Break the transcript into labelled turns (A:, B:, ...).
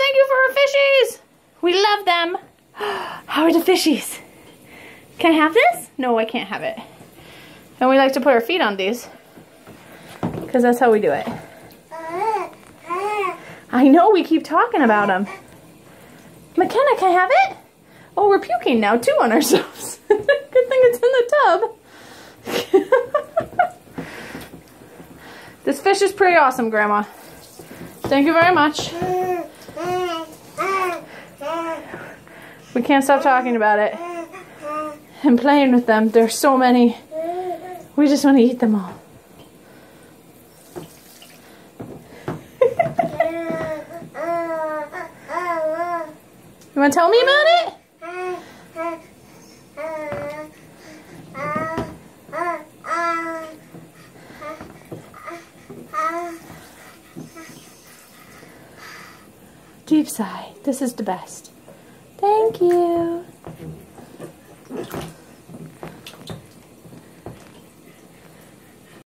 A: thank you for our fishies. We love them. How are the fishies? Can I have this? No, I can't have it. And we like to put our feet on these. Because that's how we do it. I know, we keep talking about them. McKenna, can I have it? Oh, we're puking now too on ourselves. Good thing it's in the tub. This fish is pretty awesome, Grandma. Thank you very much. We can't stop talking about it and playing with them. There's so many. We just want to eat them all. You want to tell me about it? Deep sigh. This is the best. Thank you.